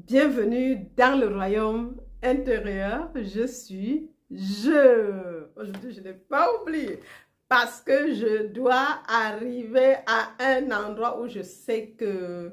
Bienvenue dans le royaume intérieur. Je suis je. Aujourd'hui, je n'ai pas oublié parce que je dois arriver à un endroit où je sais que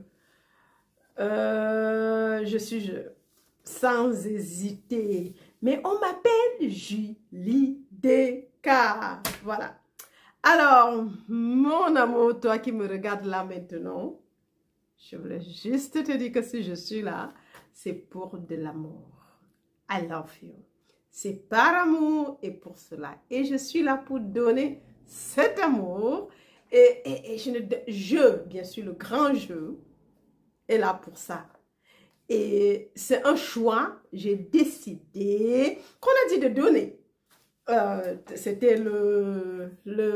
je suis je, sans hésiter. Mais on m'appelle Julie Descartes. Voilà. Alors, mon amour, toi qui me regardes là maintenant, je voulais juste te dire que si je suis là, c'est pour de l'amour. I love you. C'est par amour et pour cela. Et je suis là pour donner cet amour. Et bien sûr, le grand jeu est là pour ça. Et c'est un choix. J'ai décidé qu'on a dit de donner. C'était le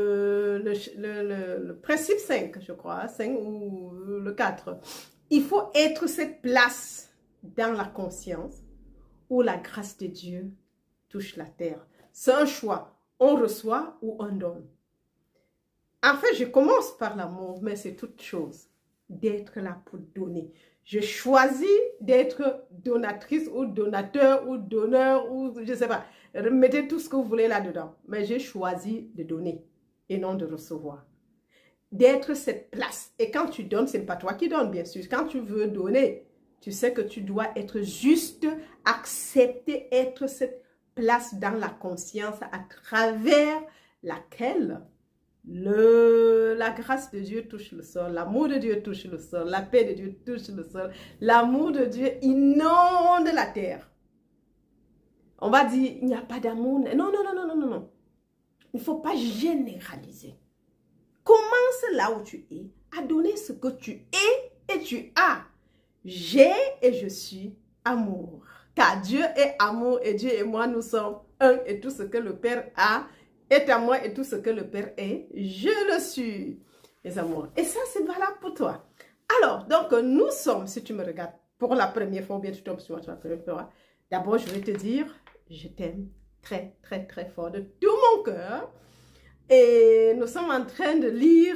principe 5, je crois, 5 ou le 4. Il faut être cette place dans la conscience où la grâce de Dieu touche la terre. C'est un choix. On reçoit ou on donne. En fait, je commence par l'amour, mais c'est toute chose d'être là pour donner. Je choisis d'être donatrice ou donateur ou donneur ou je ne sais pas. Mettez tout ce que vous voulez là-dedans. Mais j'ai choisi de donner et non de recevoir. D'être cette place. Et quand tu donnes, ce n'est pas toi qui donnes, bien sûr. Quand tu veux donner, tu sais que tu dois être juste, accepter, être cette place dans la conscience à travers laquelle la grâce de Dieu touche le sol, l'amour de Dieu touche le sol, la paix de Dieu touche le sol, l'amour de Dieu inonde la terre. On va dire, il n'y a pas d'amour. Non, non, non, non, non, non, non. Il ne faut pas généraliser. Commence là où tu es, à donner ce que tu es et tu as. J'ai et je suis amour. Car Dieu est amour et Dieu et moi, nous sommes un. Et tout ce que le Père a est à moi et tout ce que le Père est, je le suis, mes amours. Et ça, c'est valable pour toi. Alors, donc, nous sommes, si tu me regardes pour la première fois ou bien tu tombes sur moi pour la première fois, d'abord, je vais te dire, je t'aime très, très, très fort de tout mon cœur. Et nous sommes en train de lire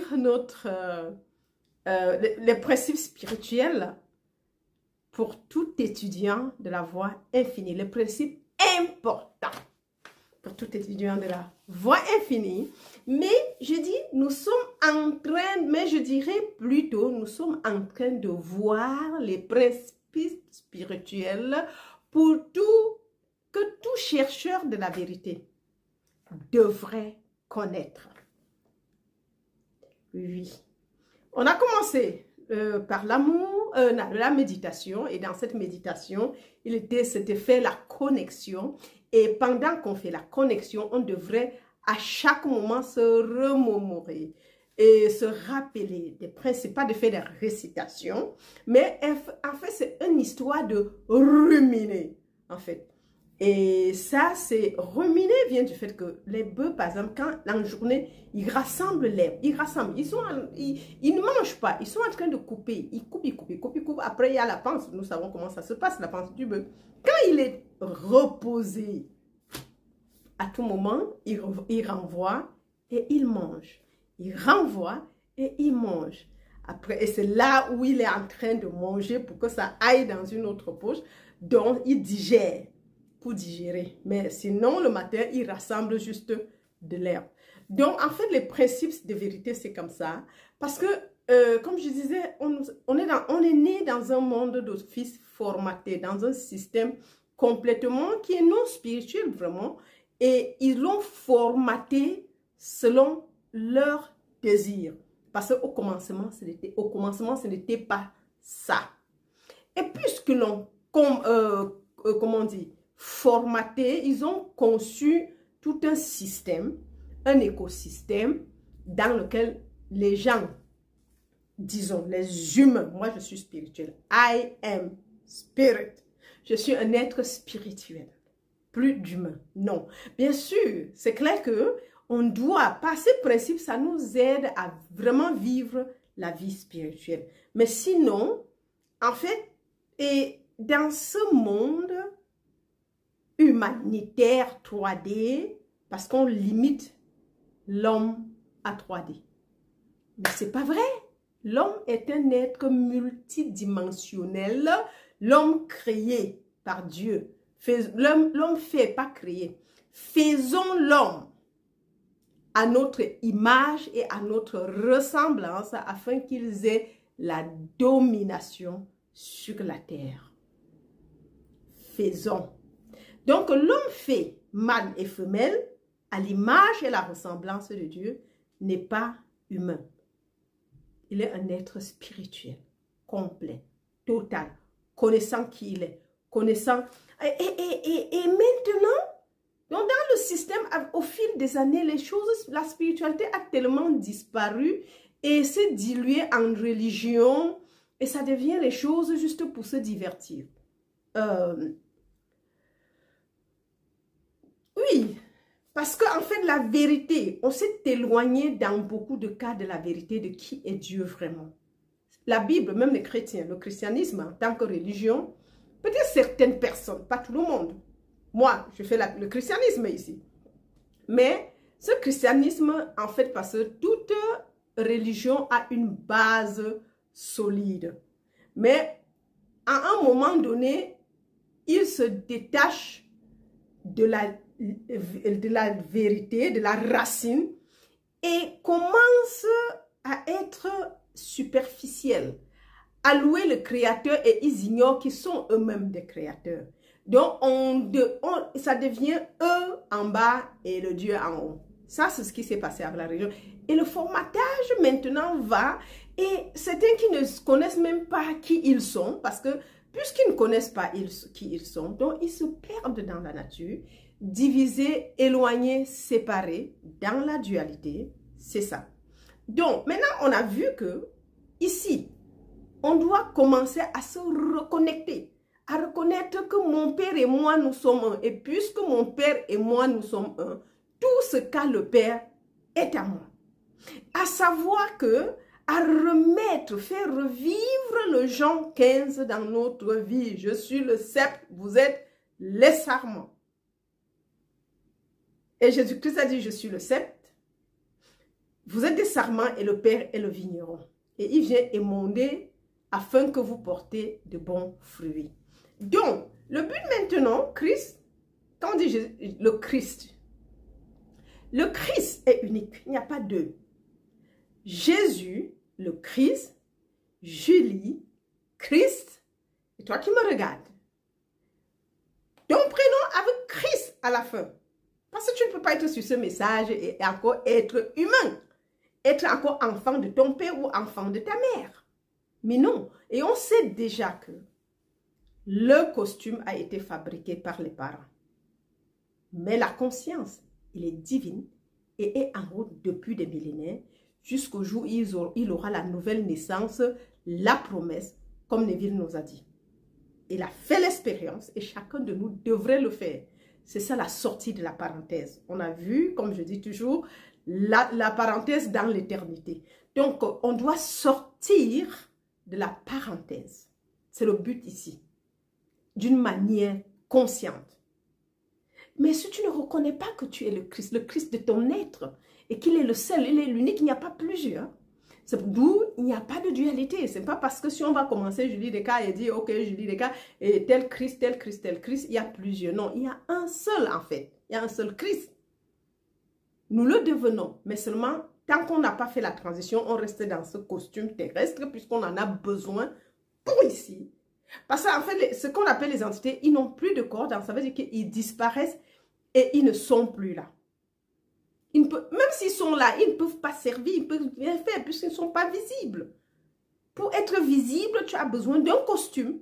les principes spirituels pour tout étudiant de la voie infinie. Les principes importants pour tout étudiant de la voie infinie. Mais je dis, nous sommes en train, mais je dirais plutôt, nous sommes en train de voir les principes spirituels pour que tout chercheur de la vérité devrait connaître. Oui. On a commencé par l'amour, la méditation. Et dans cette méditation, c'était fait la connexion. Et pendant qu'on fait la connexion, on devrait à chaque moment se remémorer et se rappeler des principes, pas de faire des récitations, mais en fait, c'est une histoire de ruminer, en fait. Et ça, c'est ruminer vient du fait que les bœufs, par exemple, quand en journée, ils rassemblent l'herbe, ils ne mangent pas, ils sont en train de couper, ils coupent, ils coupent, ils coupent, ils coupent. Après, il y a la panse, nous savons comment ça se passe, la panse du bœuf. Quand il est reposé, à tout moment, il renvoie et il mange. Il renvoie et il mange. Après, et c'est là où il est en train de manger pour que ça aille dans une autre poche. Donc, il digère pour digérer. Mais sinon, le matin, il rassemble juste de l'herbe. Donc, en fait, les principes de vérité, c'est comme ça. Parce que, comme je disais, on est né dans un monde de fils formaté, dans un système complètement qui est non spirituel, vraiment. Et ils l'ont formaté selon leur désir. Parce qu'au commencement, ce n'était pas ça. Et puisque l'on, comment on dit, formaté, ils ont conçu tout un système, un écosystème dans lequel les gens, disons, les humains, moi je suis spirituel, I am spirit, je suis un être spirituel. Plus d'humain. Non. Bien sûr, c'est clair que on doit, par ces principes, ça nous aide à vraiment vivre la vie spirituelle. Mais sinon, en fait, et dans ce monde humanitaire 3D, parce qu'on limite l'homme à 3D. Mais c'est pas vrai. L'homme est un être multidimensionnel l'homme créé par Dieu. L'homme fait, pas créé. Faisons l'homme à notre image et à notre ressemblance afin qu'ils aient la domination sur la terre. Faisons. Donc l'homme fait mâle et femelle à l'image et la ressemblance de Dieu n'est pas humain. Il est un être spirituel, complet, total, connaissant qui il est, connaissant. Et maintenant, donc dans le système, au fil des années, les choses, la spiritualité a tellement disparu et s'est diluée en religion et ça devient les choses juste pour se divertir. Oui, parce qu'en fait, la vérité, on s'est éloigné dans beaucoup de cas de la vérité de qui est Dieu vraiment. La Bible, même les chrétiens, le christianisme en tant que religion, peut-être certaines personnes, pas tout le monde. Moi, je fais le christianisme ici. Mais ce christianisme, en fait, parce que toute religion a une base solide. Mais à un moment donné, il se détache de la vérité, de la racine et commence à être superficiel, à louer le créateur et ils ignorent qu'ils sont eux-mêmes des créateurs. Donc, ça devient eux en bas et le Dieu en haut. Ça, c'est ce qui s'est passé avec la religion. Et le formatage maintenant va, et certains qui ne connaissent même pas qui ils sont, parce que puisqu'ils ne connaissent pas qui ils sont, donc ils se perdent dans la nature, divisés, éloignés, séparés, dans la dualité, c'est ça. Donc, maintenant, on a vu que, ici, on doit commencer à se reconnecter, à reconnaître que mon Père et moi, nous sommes un. Et puisque mon Père et moi, nous sommes un, tout ce qu'a le Père est à moi. À savoir que, à remettre, faire revivre le Jean 15 dans notre vie. Je suis le cep, vous êtes les sarments. Et Jésus-Christ a dit, je suis le cep. Vous êtes des sarments et le Père est le vigneron. Et il vient émonder afin que vous portez de bons fruits. Donc, le but maintenant, Christ, quand on dit le Christ est unique, il n'y a pas deux. Jésus, le Christ, Julie, Christ, et toi qui me regardes. Donc, prenons avec Christ à la fin. Parce que tu ne peux pas être sur ce message et encore être humain. Être encore enfant de ton père ou enfant de ta mère. Mais non. Et on sait déjà que le costume a été fabriqué par les parents. Mais la conscience, elle est divine et est en route depuis des millénaires jusqu'au jour où il aura la nouvelle naissance, la promesse, comme Neville nous a dit. Il a fait l'expérience et chacun de nous devrait le faire. C'est ça la sortie de la parenthèse. On a vu, comme je dis toujours, la parenthèse dans l'éternité. Donc, on doit sortir de la parenthèse. C'est le but ici. D'une manière consciente. Mais si tu ne reconnais pas que tu es le Christ de ton être, et qu'il est le seul, il est l'unique, il n'y a pas plusieurs. C'est d'où il n'y a pas de dualité. Ce n'est pas parce que si on va commencer Julie Descartes et dire, ok, Julie Descartes, et tel Christ, il y a plusieurs. Non, il y a un seul en fait. Il y a un seul Christ. Nous le devenons, mais seulement tant qu'on n'a pas fait la transition, on reste dans ce costume terrestre puisqu'on en a besoin pour ici. Parce qu'en fait, ce qu'on appelle les entités, ils n'ont plus de corps, donc ça veut dire qu'ils disparaissent et ils ne sont plus là. Même s'ils sont là, ils ne peuvent pas servir, ils ne peuvent rien faire puisqu'ils ne sont pas visibles. Pour être visible, tu as besoin d'un costume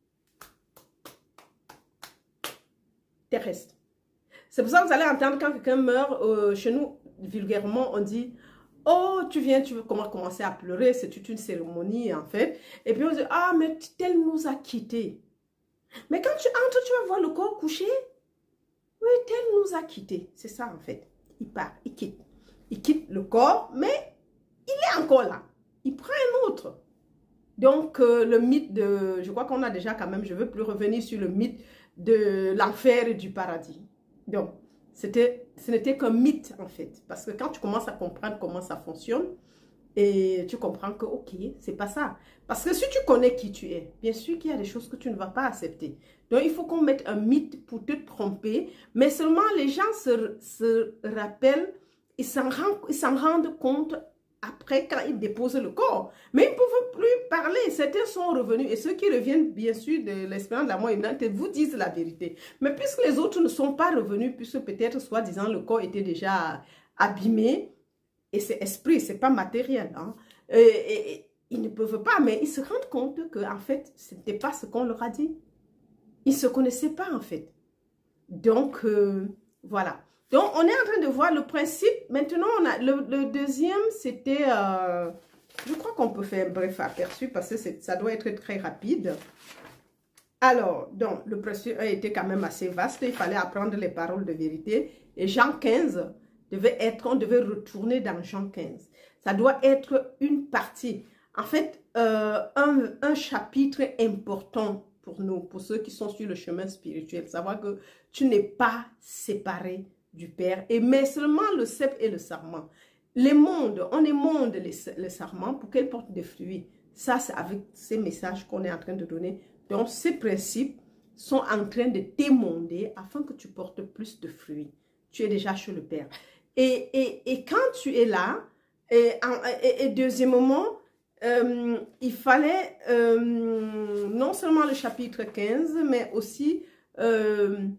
terrestre. C'est pour ça que vous allez entendre quand quelqu'un meurt, chez nous, vulgairement, on dit « Oh, tu veux commencer à pleurer, c'est toute une cérémonie en fait. » Et puis on dit « Ah, mais tel nous a quittés. » Mais quand tu entres, tu vas voir le corps couché. Oui, tel nous a quittés. C'est ça en fait. Il part, il quitte. Il quitte le corps, mais il est encore là. Il prend un autre. Donc, le mythe de... Je crois qu'on a déjà quand même... Je ne veux plus revenir sur le mythe de l'enfer et du paradis. Donc, ce n'était qu'un mythe en fait. Parce que quand tu commences à comprendre comment ça fonctionne, Et tu comprends que, ok, c'est pas ça. Parce que si tu connais qui tu es, bien sûr qu'il y a des choses que tu ne vas pas accepter. Donc, il faut qu'on mette un mythe pour te tromper. Mais seulement les gens se rappellent, ils s'en rendent compte après quand ils déposent le corps. Mais ils ne peuvent plus parler. Certains sont revenus. Et ceux qui reviennent, bien sûr, de l'expérience de la mort imminente, vous disent la vérité. Mais puisque les autres ne sont pas revenus, puisque peut-être, soi-disant, le corps était déjà abîmé, et c'est esprit, c'est pas matériel. Hein. Et ils ne peuvent pas, mais ils se rendent compte qu'en fait, ce n'était pas ce qu'on leur a dit. Ils ne se connaissaient pas, en fait. Donc, voilà. Donc, on est en train de voir le principe. Maintenant, on a le deuxième, c'était... je crois qu'on peut faire un bref aperçu parce que ça doit être très rapide. Alors, donc, le principe a été quand même assez vaste. Il fallait apprendre les paroles de vérité. Et Jean 15... on devait retourner dans Jean 15. Ça doit être une partie. En fait, un chapitre important pour nous, pour ceux qui sont sur le chemin spirituel. Savoir que tu n'es pas séparé du Père, mais seulement le cep et le sarment. Les mondes, on émonde les sarments pour qu'elles portent des fruits. Ça, c'est avec ces messages qu'on est en train de donner. Donc, ces principes sont en train de t'émonder afin que tu portes plus de fruits. Tu es déjà chez le Père. Et quand tu es là, et deuxièmement, il fallait non seulement le chapitre 15, mais aussi le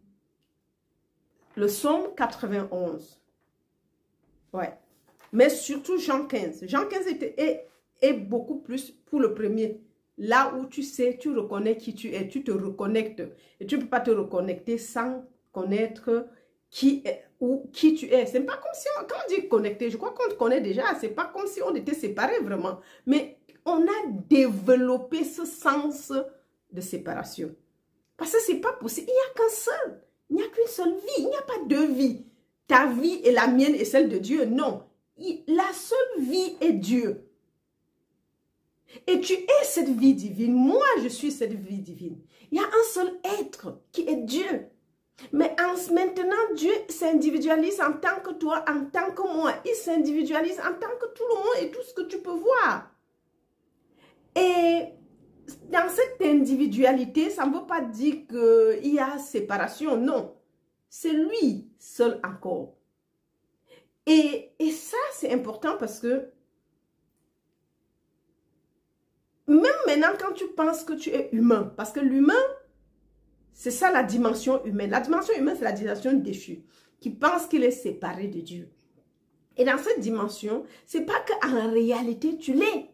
psaume 91. Ouais. Mais surtout Jean 15. Jean 15 est beaucoup plus pour le premier. Là où tu sais, tu reconnais qui tu es, tu te reconnectes. Et tu ne peux pas te reconnecter sans connaître qui tu es. C'est pas comme si, quand on dit connecté, je crois qu'on te connaît déjà, c'est pas comme si on était séparés vraiment. Mais on a développé ce sens de séparation. Parce que c'est pas possible. Il n'y a qu'un seul. Il n'y a qu'une seule vie. Il n'y a pas deux vies. Ta vie et la mienne et celle de Dieu. Non. La seule vie est Dieu. Et tu es cette vie divine. Moi, je suis cette vie divine. Il y a un seul être qui est Dieu. Mais maintenant, Dieu s'individualise en tant que toi, en tant que moi. Il s'individualise en tant que tout le monde et tout ce que tu peux voir. Et dans cette individualité, ça ne veut pas dire qu'il y a séparation. Non. C'est lui seul encore. Et ça, c'est important parce que même maintenant, quand tu penses que tu es humain, parce que l'humain, c'est ça la dimension humaine. La dimension humaine, c'est la dimension déchue, qui pense qu'il est séparé de Dieu. Et dans cette dimension, c'est pas qu'en réalité, tu l'es.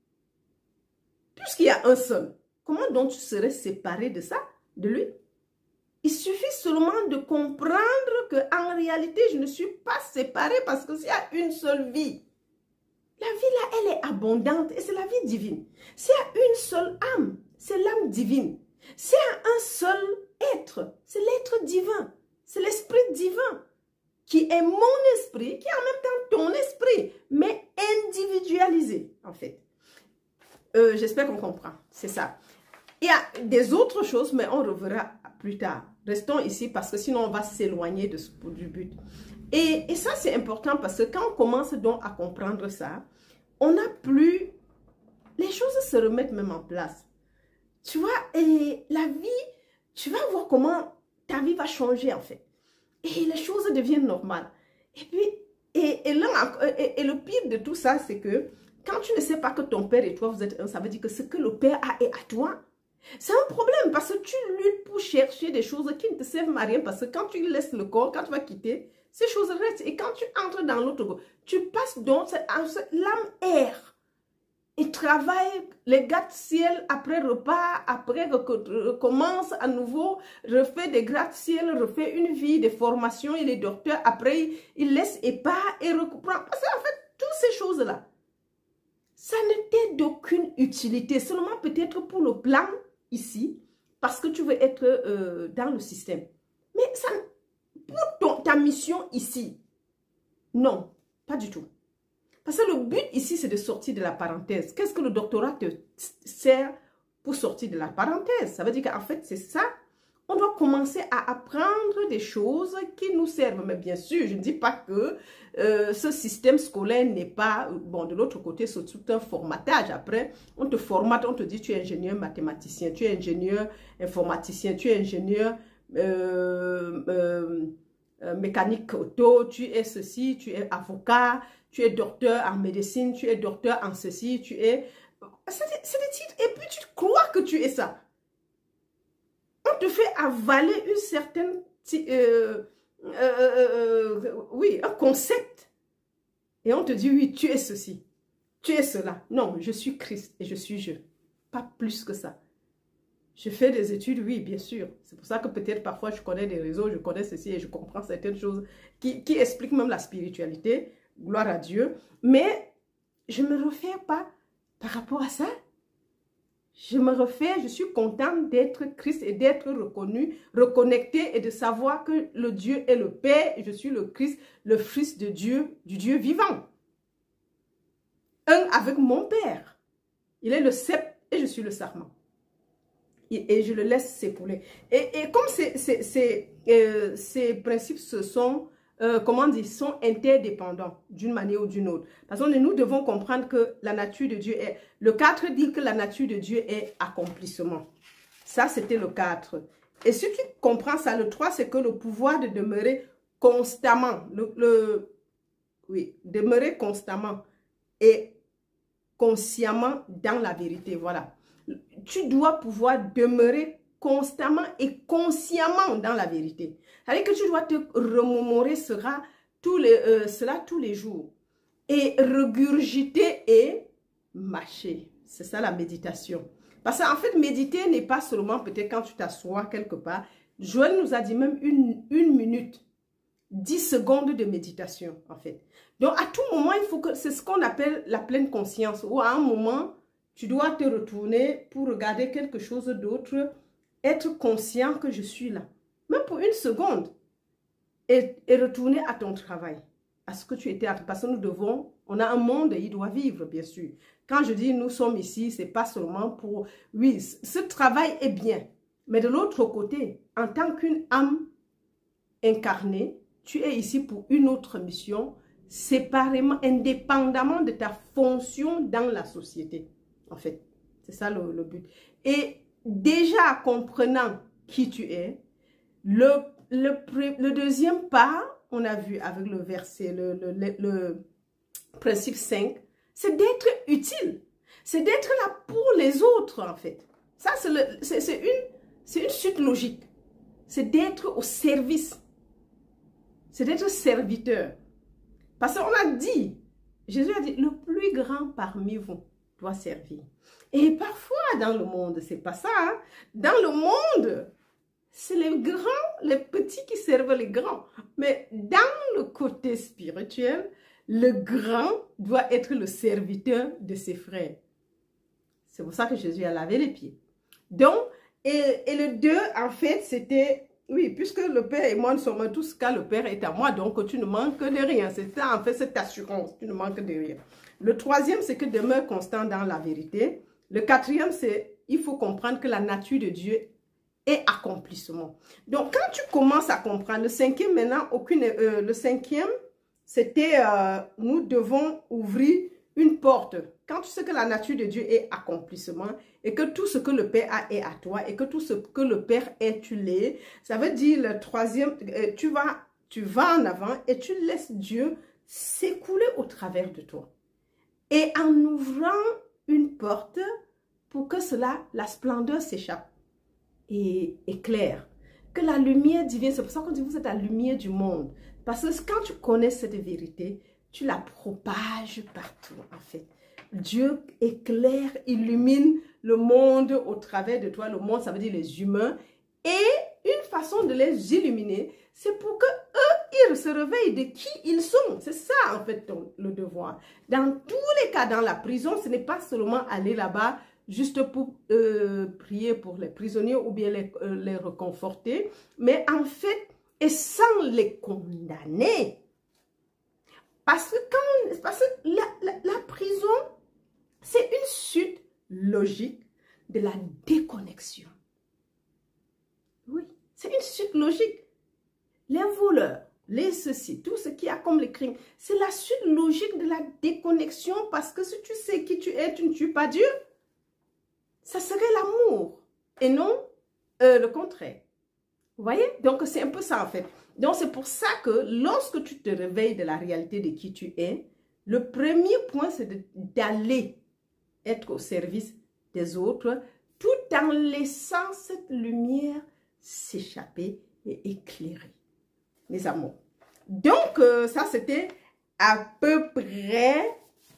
Puisqu'il y a un seul, comment donc tu serais séparé de ça, de lui? Il suffit seulement de comprendre qu'en réalité, je ne suis pas séparée parce que s'il y a une seule vie, la vie là, elle est abondante et c'est la vie divine. S'il y a une seule âme, c'est l'âme divine. S'il y a un seul être, c'est l'être divin. C'est l'esprit divin qui est mon esprit, qui est en même temps ton esprit, mais individualisé en fait. J'espère qu'on comprend, c'est ça. Il y a des autres choses, mais on reverra plus tard. Restons ici parce que sinon on va s'éloigner du but. Et ça c'est important parce que quand on commence donc à comprendre ça, on n'a plus... Les choses se remettent même en place. Tu vois, et la vie, tu vas voir comment ta vie va changer en fait. Et les choses deviennent normales. Et puis, et le pire de tout ça, c'est que quand tu ne sais pas que ton père et toi, vous êtes un, ça veut dire que ce que le père a est à toi. C'est un problème parce que tu luttes pour chercher des choses qui ne te servent à rien. Parce que quand tu laisses le corps, quand tu vas quitter, ces choses restent. Et quand tu entres dans l'autre corps, tu passes donc, l'âme erre. Il travaille les gratte-ciel après repas, après recommence à nouveau, refait des gratte-ciel, refait une vie, des formations, il est docteur, après il laisse et part et reprend. Parce qu'en fait, toutes ces choses-là, ça n'était d'aucune utilité, seulement peut-être pour le plan ici, parce que tu veux être dans le système. Mais ça, pour ta mission ici, non, pas du tout. Parce que le but ici, c'est de sortir de la parenthèse. Qu'est-ce que le doctorat te sert pour sortir de la parenthèse? Ça veut dire qu'en fait, c'est ça on doit commencer à apprendre des choses qui nous servent. Mais bien sûr, je ne dis pas que ce système scolaire n'est pas... Bon, de l'autre côté, c'est tout un formatage. Après, on te formate, on te dit tu es ingénieur mathématicien, tu es ingénieur informaticien, tu es ingénieur mécanique auto, tu es ceci, tu es avocat, tu es docteur en médecine, tu es docteur en ceci, tu es... C'est des titres. Et puis tu crois que tu es ça. On te fait avaler une certaine... oui, un concept. Et on te dit, oui, tu es ceci. Tu es cela. Non, je suis Christ et je suis je. Pas plus que ça. Je fais des études, oui, bien sûr. C'est pour ça que peut-être parfois je connais des réseaux, je connais ceci et je comprends certaines choses qui expliquent même la spiritualité. Gloire à Dieu. Mais je ne me refais pas par rapport à ça. Je me refais, je suis contente d'être Christ et d'être reconnu, reconnecté et de savoir que le Dieu est le Père et je suis le Christ, le Fils de Dieu, du Dieu vivant. Un avec mon Père. Il est le sceptre et je suis le sarment. Et je le laisse s'épauler. Et comme ces principes comment dire, sont interdépendants d'une manière ou d'une autre. Parce que nous devons comprendre que la nature de Dieu est... Le 4 dit que la nature de Dieu est accomplissement. Ça, c'était le 4. Et si tu comprends ça, le 3, c'est que le pouvoir de demeurer constamment, oui, demeurer constamment et consciemment dans la vérité, voilà. Tu dois pouvoir demeurer constamment et consciemment dans la vérité. C'est-à-dire que tu dois te remémorer cela tous les jours. Et regurgiter et mâcher. C'est ça la méditation. Parce qu'en fait, méditer n'est pas seulement peut-être quand tu t'assois quelque part. Joël nous a dit même une minute, 10 secondes de méditation en fait. Donc à tout moment, il faut que... C'est ce qu'on appelle la pleine conscience. Ou à un moment, tu dois te retourner pour regarder quelque chose d'autre. Être conscient que je suis là. Même pour une seconde. Et retourner à ton travail. À ce que tu étais. Parce que nous devons... On a un monde et il doit vivre, bien sûr. Quand je dis nous sommes ici, c'est pas seulement pour... Oui, ce travail est bien. Mais de l'autre côté, en tant qu'une âme incarnée, tu es ici pour une autre mission, séparément, indépendamment de ta fonction dans la société. En fait, c'est ça le but. Et déjà comprenant qui tu es, le deuxième pas, on a vu avec le verset, le principe 5, c'est d'être utile. C'est d'être là pour les autres, en fait. Ça, c'est une suite logique. C'est d'être au service. C'est d'être serviteur. Parce qu'on a dit, Jésus a dit, le plus grand parmi vous doit servir. Et parfois, dans le monde, c'est pas ça. Hein? Dans le monde, c'est les grands, les petits qui servent les grands. Mais dans le côté spirituel, le grand doit être le serviteur de ses frères. C'est pour ça que Jésus a lavé les pieds. Donc, et le 2, en fait, c'était, oui, puisque le Père et moi nous sommes tous cas, le Père est à moi, donc tu ne manques de rien. C'est ça, en fait, cette assurance, tu ne manques de rien. Le 3e, c'est que demeure constant dans la vérité. Le 4e, c'est, il faut comprendre que la nature de Dieu est accomplissement. Donc, quand tu commences à comprendre, le 5e, maintenant, le 5e, c'était, nous devons ouvrir une porte. Quand tu sais que la nature de Dieu est accomplissement et que tout ce que le Père a est à toi et que tout ce que le Père est, tu l'es, ça veut dire le 3e, tu vas en avant et tu laisses Dieu s'écouler au travers de toi. Et en ouvrant une porte pour que la splendeur s'échappe et éclaire. Que la lumière divine, c'est pour ça qu'on dit vous êtes la lumière du monde. Parce que quand tu connais cette vérité, tu la propages partout en fait. Dieu éclaire, illumine le monde au travers de toi. Le monde, ça veut dire les humains. Et une façon de les illuminer, c'est pour que eux, ils se réveillent de qui ils sont. C'est ça en fait le devoir. Dans tous les cas, dans la prison, ce n'est pas seulement aller là-bas juste pour prier pour les prisonniers ou bien les réconforter, mais en fait, et sans les condamner. Parce que la prison, c'est une suite logique de la déconnexion. Oui, C'est une suite logique. Les voleurs, les ceci, tout ce qui a comme les crimes, c'est la suite logique de la déconnexion parce que si tu sais qui tu es, tu ne tues pas Dieu. Ça serait l'amour et non le contraire. Vous voyez? Donc, c'est un peu ça en fait. Donc, c'est pour ça que lorsque tu te réveilles de la réalité de qui tu es, le premier point, c'est d'aller être au service des autres tout en laissant cette lumière s'échapper et éclairer. Mes amours. Donc, ça, c'était à peu près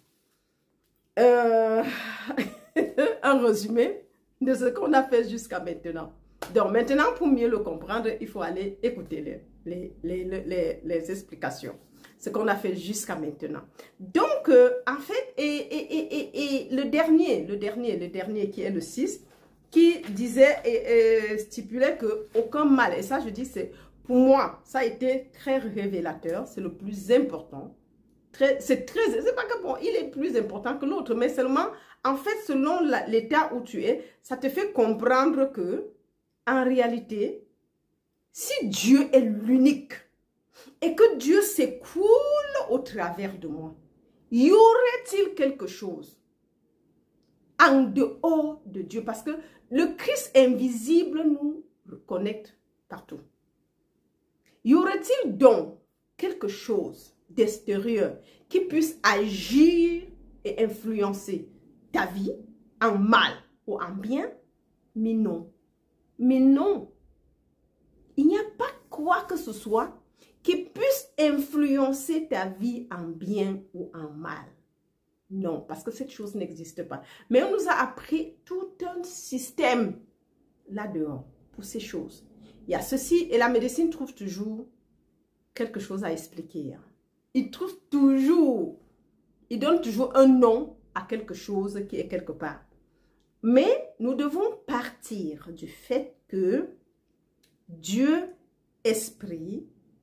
un résumé de ce qu'on a fait jusqu'à maintenant. Donc, maintenant, pour mieux le comprendre, il faut aller écouter les explications. Ce qu'on a fait jusqu'à maintenant. Donc, en fait, et le dernier qui est le 6, qui disait et stipulait qu'aucun mal, et ça, je dis, c'est pour moi, ça a été très révélateur, c'est le plus important. C'est pas que bon, il est plus important que l'autre, mais seulement, en fait, selon l'état où tu es, ça te fait comprendre que, en réalité, si Dieu est l'unique et que Dieu s'écoule au travers de moi, y aurait-il quelque chose en dehors de Dieu? Parce que le Christ invisible nous reconnecte partout. Y aurait-il donc quelque chose d'extérieur qui puisse agir et influencer ta vie en mal ou en bien? Mais non. Mais non. Il n'y a pas quoi que ce soit qui puisse influencer ta vie en bien ou en mal. Non, parce que cette chose n'existe pas. Mais on nous a appris tout un système là-dehors pour ces choses. Il y a ceci et la médecine trouve toujours quelque chose à expliquer. Il trouve toujours, il donne toujours un nom à quelque chose qui est quelque part. Mais nous devons partir du fait que Dieu, esprit,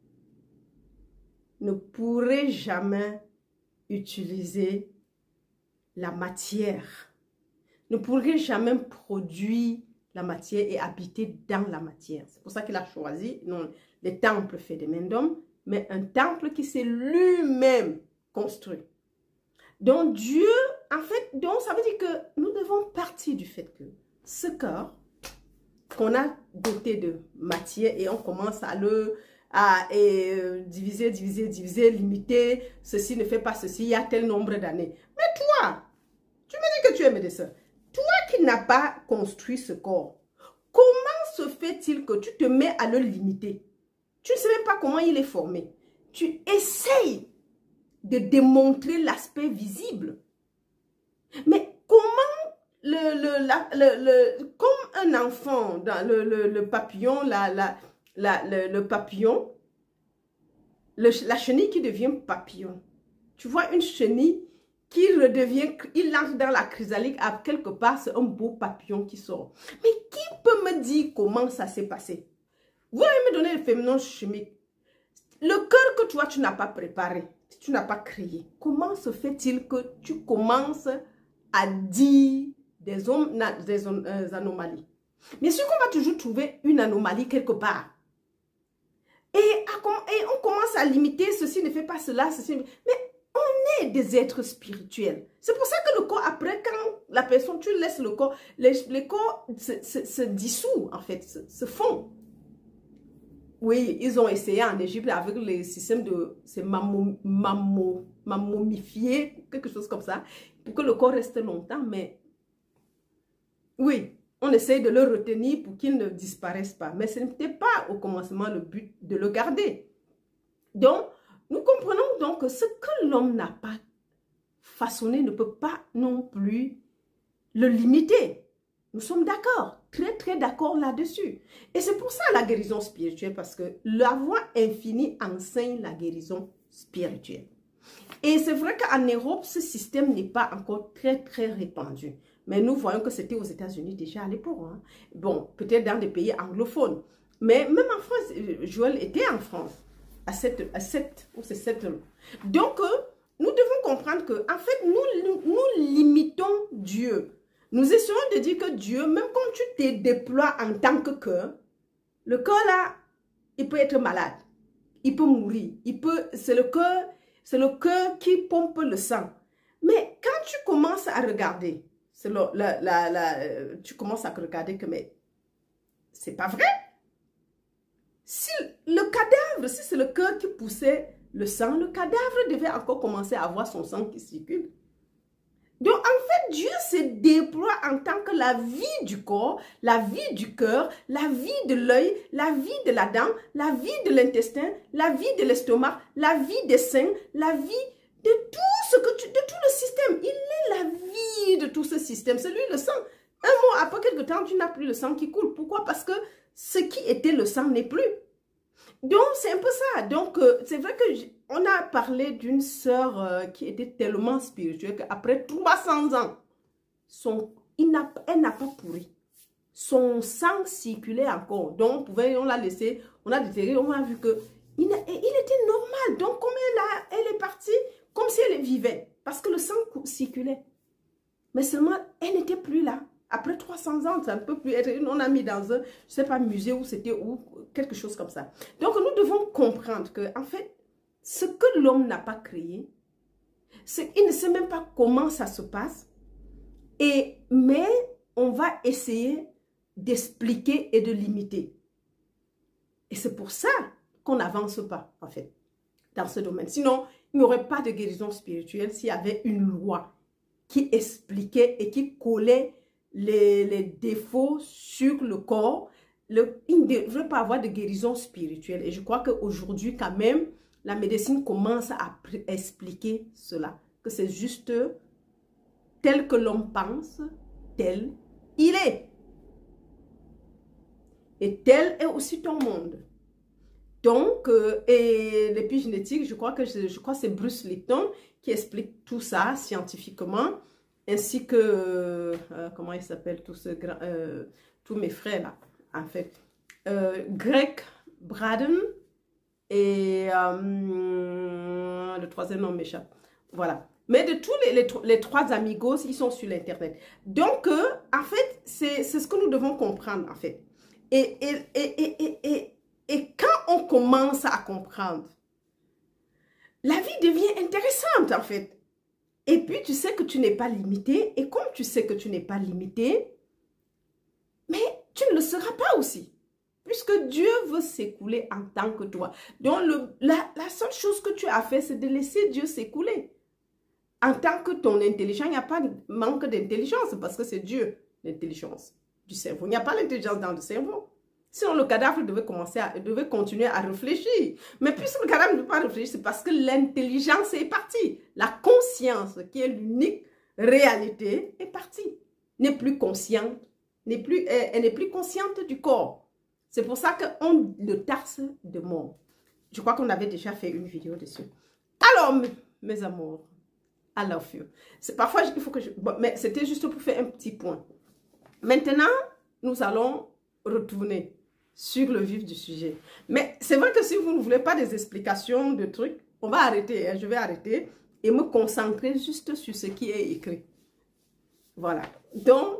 ne pourrait jamais utiliser la matière, ne pourrait jamais produire la matière et habiter dans la matière. C'est pour ça qu'il a choisi, non, les temples faits de main d'homme, mais un temple qui s'est lui-même construit. Donc Dieu, en fait, donc ça veut dire que nous devons partir du fait que ce corps qu'on a doté de matière et on commence à le diviser, limiter, ceci ne fait pas ceci, il y a tel nombre d'années. Mais toi, tu me dis que tu es médecin. Toi qui n'as pas construit ce corps, comment se fait-il que tu te mets à le limiter? Tu ne sais même pas comment il est formé. Tu essayes de démontrer l'aspect visible. Mais comment, comme un enfant, dans le papillon, le papillon, la chenille qui devient papillon. Tu vois une chenille qui redevient, il entre dans la chrysalide, à quelque part, c'est un beau papillon qui sort. Mais qui peut me dire comment ça s'est passé? Vous allez me donner le féminin chimique. Le cœur que toi, tu n'as pas préparé, tu n'as pas créé. Comment se fait-il que tu commences à dire des anomalies? Bien sûr qu'on va toujours trouver une anomalie quelque part. Et on commence à limiter, ceci ne fait pas cela, ceci. Mais on est des êtres spirituels. C'est pour ça que le corps, après, quand la personne, tu laisses le corps, les corps se dissout, en fait, se font. Oui, ils ont essayé en Égypte avec les systèmes de mammomifier, quelque chose comme ça, pour que le corps reste longtemps, mais oui, on essaye de le retenir pour qu'il ne disparaisse pas. Mais ce n'était pas au commencement le but de le garder. Donc, nous comprenons donc que ce que l'homme n'a pas façonné ne peut pas non plus le limiter. Nous sommes d'accord, très d'accord là-dessus. Et c'est pour ça la guérison spirituelle, parce que la voie infinie enseigne la guérison spirituelle. Et c'est vrai qu'en Europe, ce système n'est pas encore très répandu. Mais nous voyons que c'était aux États-Unis déjà à l'époque. Hein. Bon, peut-être dans des pays anglophones. Mais même en France, Joël était en France. Donc, nous devons comprendre que, en fait, nous limitons Dieu. Nous essayons de dire que Dieu, même quand tu te déploies en tant que cœur, Le cœur là, il peut être malade. Il peut mourir. C'est le cœur qui pompe le sang. Mais quand tu commences à regarder, tu commences à regarder que mais c'est pas vrai. Si le cadavre, si c'est le cœur qui poussait le sang, le cadavre devait encore commencer à avoir son sang qui circule. Donc, en fait, Dieu se déploie en tant que la vie du corps, la vie du cœur, la vie de l'œil, la vie de la dent, la vie de l'intestin, la vie de l'estomac, la vie des seins, la vie de tout de tout le système. Il est la vie de tout ce système. C'est lui le sang. Un mois après quelque temps, tu n'as plus le sang qui coule. Pourquoi? Parce que ce qui était le sang n'est plus. Donc, c'est un peu ça. Donc, c'est vrai que on a parlé d'une sœur qui était tellement spirituelle qu'après 300 ans, elle n'a pas pourri. Son sang circulait encore. Donc, on l'a laissé, on a déterré, on a vu que il était normal. Donc, comme elle est partie, comme si elle vivait. Parce que le sang circulait. Mais seulement, elle n'était plus là. Après 300 ans, ça ne peut plus être. On a mis dans un, je ne sais pas, musée où c'était, ou quelque chose comme ça. Donc, nous devons comprendre que, en fait, ce que l'homme n'a pas créé, il ne sait même pas comment ça se passe. Mais on va essayer d'expliquer et de limiter. Et c'est pour ça qu'on n'avance pas, en fait, dans ce domaine. Sinon, il n'y aurait pas de guérison spirituelle s'il y avait une loi qui expliquait et qui collait les défauts sur le corps. Il ne devrait pas avoir de guérison spirituelle. Et je crois qu'aujourd'hui, quand même, la médecine commence à expliquer cela. Que c'est juste tel que l'homme pense, tel il est. Et tel est aussi ton monde. Donc, et l'épigénétique, je crois que c'est Bruce Lipton qui explique tout ça scientifiquement, ainsi que, comment il s'appelle, tous mes frères là, en fait. Greg Braden et le troisième nom m'échappe. Voilà. Mais de tous les trois amigos, ils sont sur l'internet. Donc, en fait, c'est ce que nous devons comprendre, en fait. Et quand on commence à comprendre, la vie devient intéressante, en fait. Et puis, tu sais que tu n'es pas limité. Et comme tu sais que tu n'es pas limité, mais tu ne le seras pas aussi. Puisque Dieu veut s'écouler en tant que toi. Donc, la seule chose que tu as fait, c'est de laisser Dieu s'écouler. En tant que ton intelligence, il n'y a pas de manque d'intelligence parce que c'est Dieu, l'intelligence du cerveau. Il n'y a pas l'intelligence dans le cerveau. Sinon, le cadavre devait continuer à réfléchir. Mais puisque le cadavre ne peut pas réfléchir, c'est parce que l'intelligence est partie. La conscience, qui est l'unique réalité, est partie. N'est plus consciente. Elle n'est plus consciente du corps. C'est pour ça qu'on le taxe de mort. Je crois qu'on avait déjà fait une vidéo dessus. Alors, mes amours, I love you. Parfois, il faut que je... Bon, mais c'était juste pour faire un petit point. Maintenant, nous allons retourner sur le vif du sujet. Mais c'est vrai que si vous ne voulez pas des explications de trucs, on va arrêter. Hein, je vais arrêter et me concentrer juste sur ce qui est écrit. Voilà. Donc,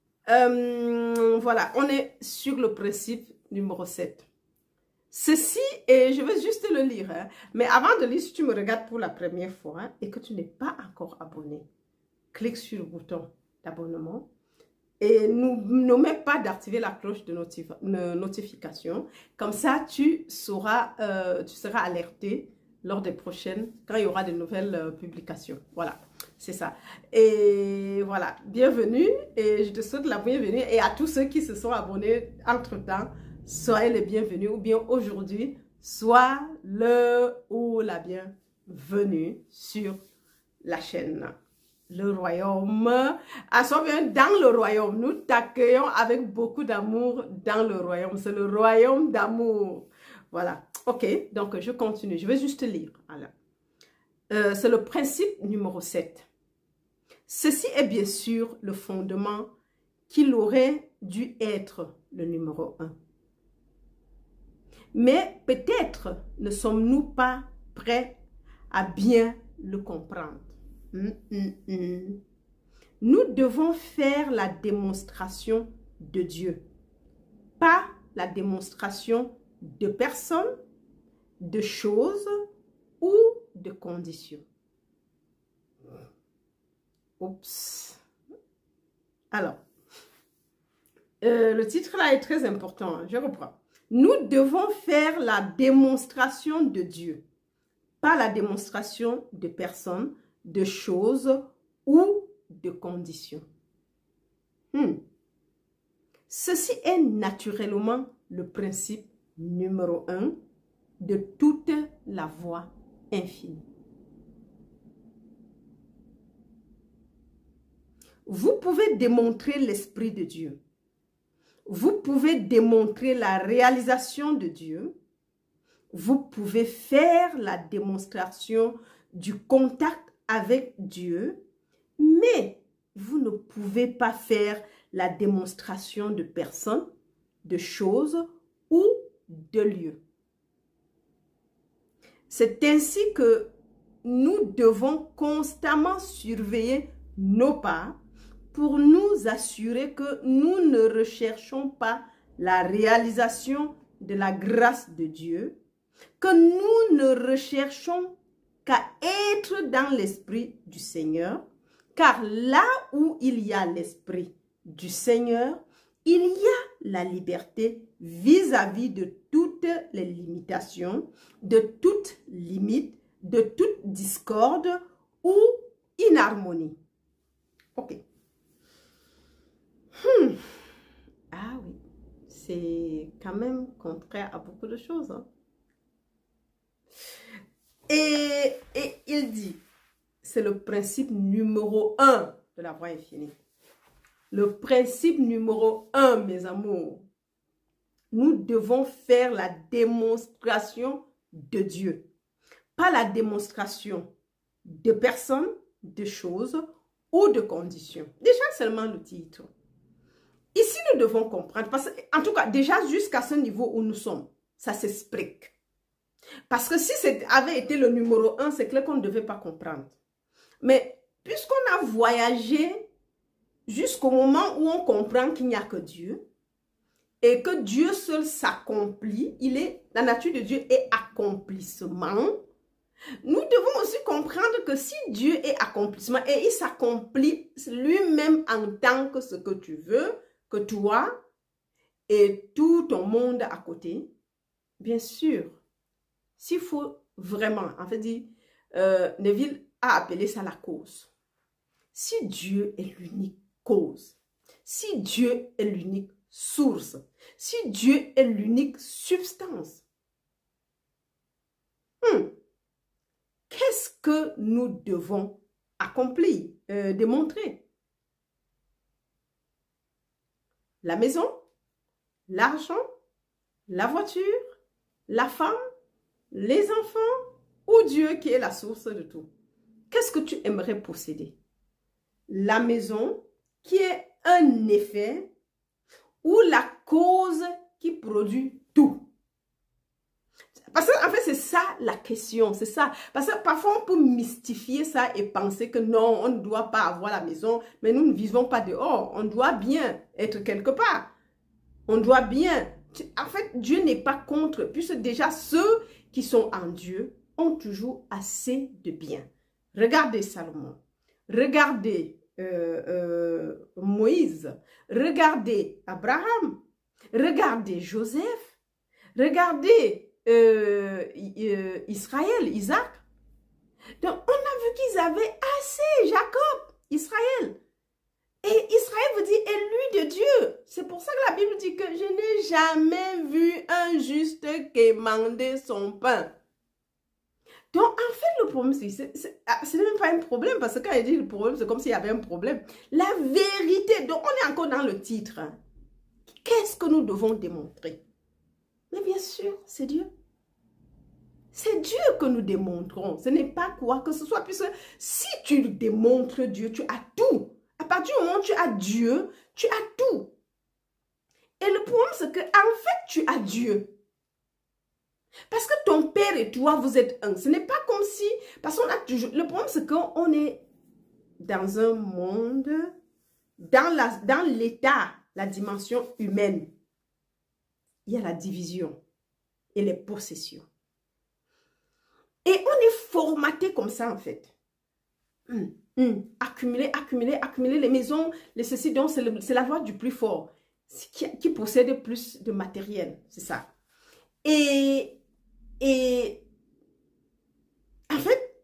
voilà. On est sur le principe numéro 7. Ceci, et je vais juste le lire, hein, mais avant de lire, si tu me regardes pour la première fois hein, et que tu n'es pas encore abonné, clique sur le bouton d'abonnement et n'oublie pas d'activer la cloche de notification. Comme ça, tu seras alerté lors des prochaines, quand il y aura de nouvelles publications. Voilà, c'est ça. Et voilà, bienvenue et je te souhaite la bienvenue et à tous ceux qui se sont abonnés entre-temps. Soyez les bienvenus ou bien aujourd'hui, sois le ou la bienvenue sur la chaîne Le Royaume. Sois dans le Royaume. Nous t'accueillons avec beaucoup d'amour dans le Royaume. C'est le Royaume d'amour. Voilà. Ok, donc je continue. Je vais juste lire. C'est le principe numéro 7. Ceci est bien sûr le fondement qu'il aurait dû être le numéro 1. Mais peut-être ne sommes-nous pas prêts à bien le comprendre. Nous devons faire la démonstration de Dieu, pas la démonstration de personnes, de choses ou de conditions. Oups. Alors, le titre là est très important, hein, je reprends. Nous devons faire la démonstration de Dieu, pas la démonstration de personnes, de choses ou de conditions. Ceci est naturellement le principe numéro 1 de toute la voie infinie. Vous pouvez démontrer l'Esprit de Dieu. Vous pouvez démontrer la réalisation de Dieu. Vous pouvez faire la démonstration du contact avec Dieu, mais vous ne pouvez pas faire la démonstration de personnes, de choses ou de lieux. C'est ainsi que nous devons constamment surveiller nos pas pour nous assurer que nous ne recherchons pas la réalisation de la grâce de Dieu, que nous ne recherchons qu'à être dans l'esprit du Seigneur, car là où il y a l'esprit du Seigneur, il y a la liberté vis-à-vis de toutes les limitations, de toute limite, de toute discorde ou inharmonie. Ok. Ah oui, c'est quand même contraire à beaucoup de choses. Hein. Et il dit, c'est le principe numéro 1 de la voie infinie. Le principe numéro 1, mes amours. Nous devons faire la démonstration de Dieu. Pas la démonstration de personnes, de choses ou de conditions. Déjà seulement le titre. Ici, nous devons comprendre, parce qu'en tout cas, déjà jusqu'à ce niveau où nous sommes, ça s'explique. Parce que si ça avait été le numéro 1, c'est clair qu'on ne devait pas comprendre. Mais puisqu'on a voyagé jusqu'au moment où on comprend qu'il n'y a que Dieu, et que Dieu seul s'accomplit, la nature de Dieu est accomplissement, nous devons aussi comprendre que si Dieu est accomplissement, et il s'accomplit lui-même en tant que ce que tu veux, que toi et tout ton monde à côté, bien sûr, s'il faut vraiment, en fait, Neville a appelé ça la cause. Si Dieu est l'unique cause, si Dieu est l'unique source, si Dieu est l'unique substance, qu'est-ce que nous devons accomplir, démontrer? La maison, l'argent, la voiture, la femme, les enfants ou Dieu qui est la source de tout. Qu'est-ce que tu aimerais posséder? La maison qui est un effet ou la cause qui produit tout? Parce qu'en fait, c'est ça la question, c'est ça. Parce que parfois, on peut mystifier ça et penser que non, on ne doit pas avoir la maison, mais nous ne vivons pas dehors. On doit bien être quelque part. On doit bien. En fait, Dieu n'est pas contre, puisque déjà ceux qui sont en Dieu ont toujours assez de bien. Regardez Salomon, regardez Moïse, regardez Abraham, regardez Joseph, regardez Israël, Isaac. Donc, on a vu qu'ils avaient assez, Jacob, Israël. Et Israël veut dire élu de Dieu. C'est pour ça que la Bible dit que je n'ai jamais vu un juste quémander son pain. Donc, en fait, le problème, c'est même pas un problème, parce que quand il dit le problème, c'est comme s'il y avait un problème. La vérité, donc on est encore dans le titre. Qu'est-ce que nous devons démontrer? Mais bien sûr, c'est Dieu. C'est Dieu que nous démontrons. Ce n'est pas quoi que ce soit, puisque si tu démontres Dieu, tu as tout. À partir du moment où tu as Dieu, tu as tout. Et le problème, c'est qu'en fait, tu as Dieu. Parce que ton père et toi, vous êtes un. Ce n'est pas comme si... Parce qu'on a toujours... Le problème, c'est qu'on est dans un monde, dans l'état, la dimension humaine. il y a la division et les possessions. Et on est formaté comme ça, en fait. Accumuler, accumuler, accumuler les maisons, les ceci, donc c'est la loi du plus fort qui possède plus de matériel, c'est ça. Et en fait,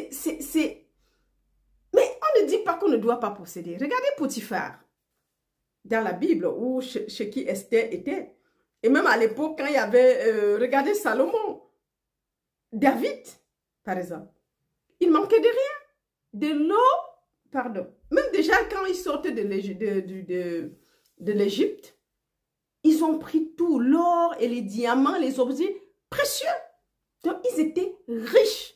mais on ne dit pas qu'on ne doit pas posséder. Regardez Potiphar dans la Bible, où chez qui Esther était. Et même à l'époque, quand il y avait, regardez Salomon, David, par exemple, il manquait de rien. De l'eau, pardon. Même déjà, quand ils sortaient de l'Égypte, ils ont pris tout, l'or et les diamants, les objets précieux. Donc, ils étaient riches.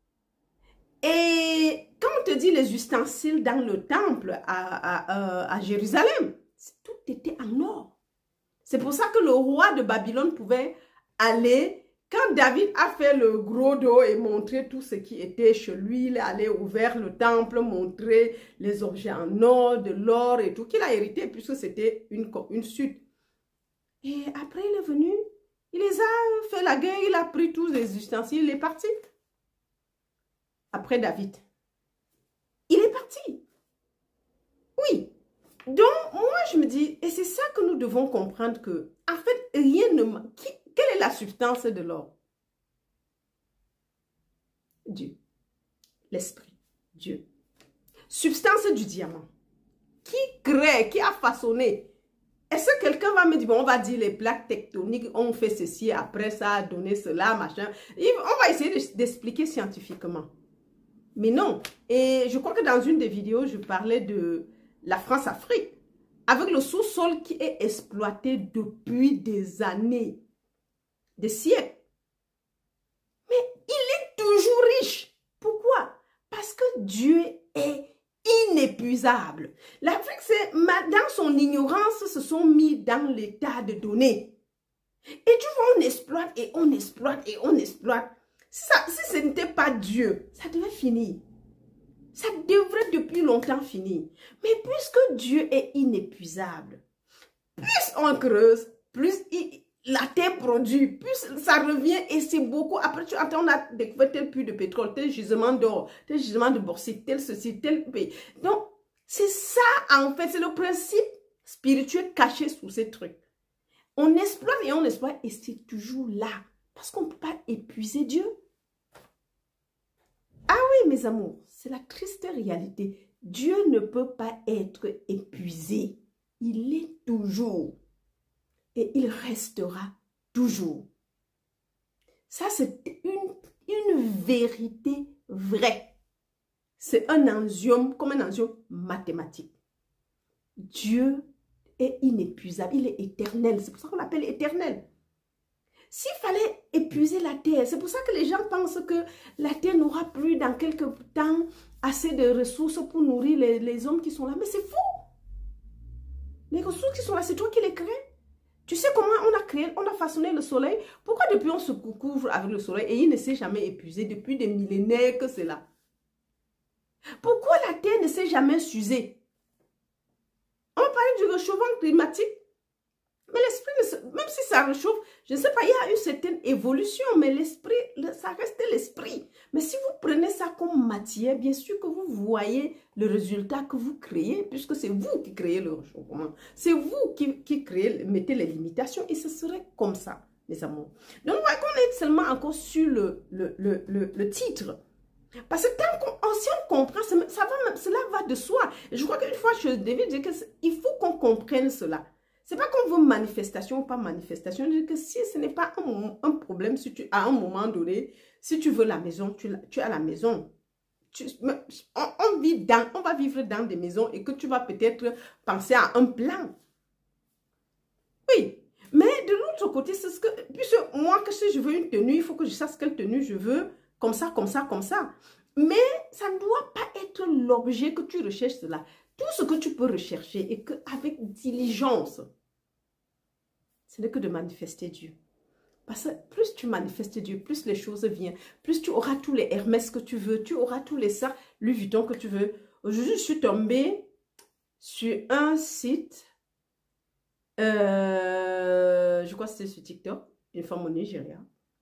Et quand on te dit les ustensiles dans le temple à Jérusalem, tout était en or. C'est pour ça que le roi de Babylone pouvait aller. Quand David a fait le gros dos et montré tout ce qui était chez lui, il est allé ouvrir le temple, montrer les objets en or, de l'or et tout, qu'il a hérité puisque c'était une suite. Et après, il est venu, il les a fait la guerre, il a pris tous les ustensiles, il est parti. Après David. Il est parti. Oui. Donc, moi, je me dis, et c'est ça que nous devons comprendre que, en fait, rien ne... Quelle est la substance de l'or? Dieu. L'esprit. Dieu. Substance du diamant. Qui crée, qui a façonné? Est-ce que quelqu'un va me dire, bon, on va dire les plaques tectoniques, on fait ceci, après ça a donné cela, machin. On va essayer d'expliquer scientifiquement. Mais non. Et je crois que dans une des vidéos, je parlais de la France-Afrique, avec le sous-sol qui est exploité depuis des années, des siècles. Mais il est toujours riche. Pourquoi? Parce que Dieu est inépuisable. L'Afrique, dans son ignorance, se sont mis dans l'état de donner. Et tu vois, on exploite et on exploite et on exploite. Ça, si ce n'était pas Dieu, ça devait finir. Ça devrait depuis longtemps finir. Mais puisque Dieu est inépuisable, plus on creuse, plus la terre produit, plus ça revient et c'est beaucoup. Après, tu entends, on a découvert tel puits de pétrole, tel gisement d'or, tel gisement de bauxite, tel ceci, tel pays. Donc, c'est ça en fait, c'est le principe spirituel caché sous ces trucs. On exploite et c'est toujours là. Parce qu'on ne peut pas épuiser Dieu. Ah oui, mes amours, c'est la triste réalité. Dieu ne peut pas être épuisé. Il est toujours. Et il restera toujours. Ça, c'est une vérité vraie. C'est un axiome, comme un axiome mathématique. Dieu est inépuisable, il est éternel. C'est pour ça qu'on l'appelle éternel. S'il fallait épuiser la terre, c'est pour ça que les gens pensent que la terre n'aura plus dans quelques temps assez de ressources pour nourrir les hommes qui sont là. Mais c'est faux. Les ressources qui sont là, c'est toi qui les crées. Tu sais comment on a façonné le soleil? Pourquoi depuis on se couvre avec le soleil et il ne s'est jamais épuisé depuis des millénaires que c'est là? Pourquoi la terre ne s'est jamais s'user? On parle du réchauffement climatique. Mais l'esprit, même si ça réchauffe, je ne sais pas, il y a une certaine évolution, mais l'esprit, ça reste l'esprit. Mais si vous prenez ça comme matière, bien sûr que vous voyez le résultat que vous créez, puisque c'est vous qui créez le réchauffement. C'est vous qui créez, mettez les limitations, et ce serait comme ça, mes amours. Donc, vous voyez qu'on est seulement encore sur le titre. Parce que si on comprend, cela va de soi. Je crois qu'une fois, je devais dire qu'il faut qu'on comprenne cela. C'est pas qu'on veut manifestation ou pas manifestation. Je dis que si ce n'est pas un problème, si à un moment donné, si tu veux la maison, tu as la maison. On va vivre dans des maisons et que tu vas peut-être penser à un plan. Oui, mais de l'autre côté, c'est ce que, puisque moi, que si je veux une tenue, il faut que je sache quelle tenue je veux, comme ça, comme ça, comme ça. Mais ça ne doit pas être l'objet que tu recherches cela. Tout ce que tu peux rechercher et qu'avec diligence, ce n'est que de manifester Dieu. Parce que plus tu manifestes Dieu, plus les choses viennent. Plus tu auras tous les Hermès que tu veux. Tu auras tous les sacs Louis Vuitton que tu veux. Aujourd'hui, je suis tombée sur un site je crois que c'était sur TikTok, une femme au Nigeria,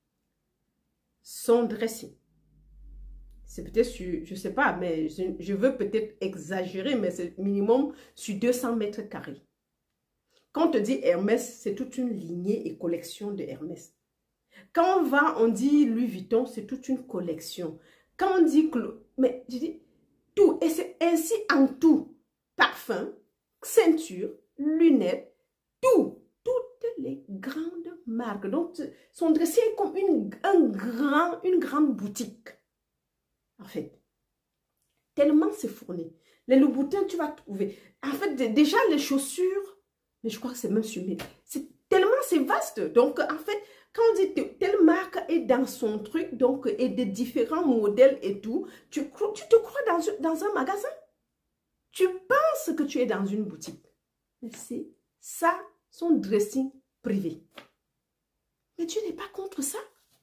son dressing. C'est peut-être sur, je ne sais pas, mais je veux peut-être exagérer, mais c'est minimum sur 200 mètres carrés. Quand on te dit Hermès, c'est toute une lignée et collection de Hermès. Quand on va, on dit Louis Vuitton, c'est toute une collection. Quand on dit, mais je dis tout, et c'est ainsi en tout. Parfum, ceinture, lunettes, tout. Toutes les grandes marques. Donc, son dressing est comme une grande boutique. En fait, tellement c'est fourni. Les Louboutins, tu vas trouver. En fait, déjà les chaussures, mais je crois que c'est même sur mes. C'est tellement, c'est vaste. Donc, en fait, quand on dit telle marque est dans son truc, donc, et des différents modèles et tout, tu te crois dans un magasin. Tu penses que tu es dans une boutique. Mais c'est ça, son dressing privé. Mais Dieu n'est pas contre ça.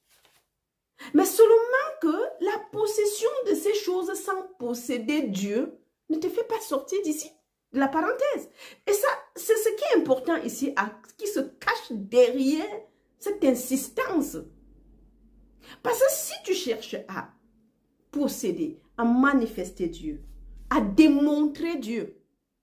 Mais seulement que la possession de ces choses sans posséder Dieu ne te fait pas sortir d'ici, de la parenthèse. Et ça, c'est ce qui est important ici, qui se cache derrière cette insistance. Parce que si tu cherches à posséder, à manifester Dieu, à démontrer Dieu,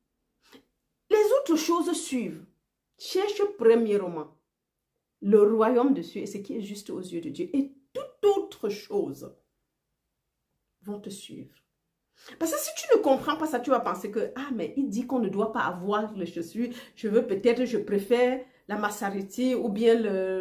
les autres choses suivent. Cherche premièrement le royaume de Dieu et ce qui est juste aux yeux de Dieu. Et toute autre chose vont te suivre. Parce que si tu ne comprends pas ça, tu vas penser que, ah, mais il dit qu'on ne doit pas avoir les chaussures. Je préfère la Maserati ou bien